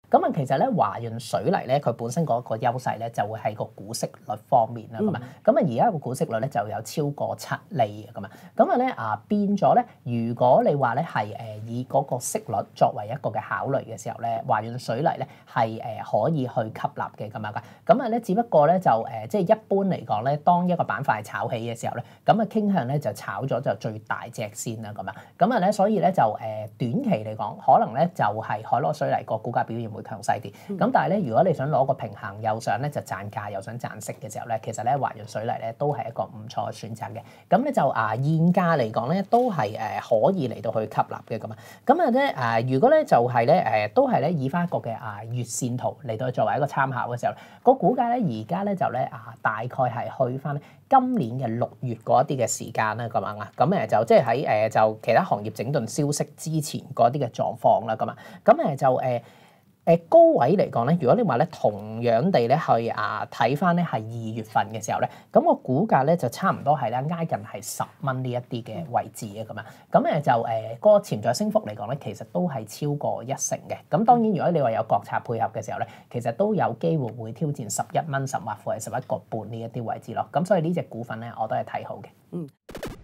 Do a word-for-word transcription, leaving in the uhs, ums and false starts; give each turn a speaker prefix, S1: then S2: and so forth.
S1: 咁啊，其實咧華潤水泥咧，佢本身嗰個優勢咧就會喺個股息率方面啦，咁啊、嗯，咁啊而家個股息率咧就有超過七厘嘅咁啊，咁啊咧啊變咗咧，如果你話咧係誒以嗰個息率作為一個嘅考慮嘅時候咧，華潤水泥咧係誒可以去吸納嘅咁樣噶，咁啊咧只不過咧就誒即係一般嚟講咧，當一個板塊炒起嘅時候咧，咁啊傾向咧就炒咗就最大隻先啦咁啊，咁啊咧所以咧就誒短期嚟講，可能咧就係海螺水泥個股價表現會強勢啲，咁但係咧，如果你想攞個平衡，又想咧就賺價，又想賺息嘅時候咧，其實咧華潤水泥咧都係一個唔錯嘅選擇嘅。咁咧就啊現價嚟講咧，都係誒可以嚟到去吸納嘅咁啊。咁啊咧誒，如果咧就係咧誒，都係咧以翻一個嘅啊月線圖嚟到作為一個參考嘅時候，個股價咧而家咧就咧啊大概係去翻咧今年嘅六月嗰一啲嘅時間啦咁樣啊。咁誒就即係喺誒就其他行業整頓消息之前嗰啲嘅狀況啦咁啊。咁誒就誒。誒高位嚟講咧，如果你話咧同樣地咧去啊睇翻咧係二月份嘅時候咧，咁個股價咧就差唔多係咧挨近係十蚊呢一啲嘅位置嘅咁啊，咁誒就誒嗰個潛在升幅嚟講咧，其實都係超過一成嘅。咁當然如果你話有國策配合嘅時候咧，其實都有機會會挑戰十一蚊、十或乎係十一個半呢一啲位置咯。咁所以呢隻股份咧，我都係睇好嘅。嗯。